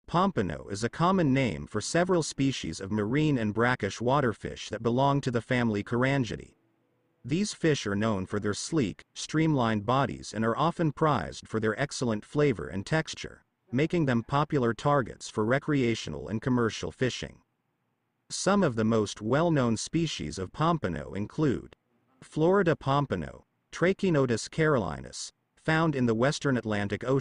Pompano is a common name for several species of marine and brackish waterfish that belong to the family Carangidae. These fish are known for their sleek, streamlined bodies and are often prized for their excellent flavor and texture, making them popular targets for recreational and commercial fishing. Some of the most well-known species of pompano include Florida pompano, Trachinotus carolinus, found in the western Atlantic Ocean.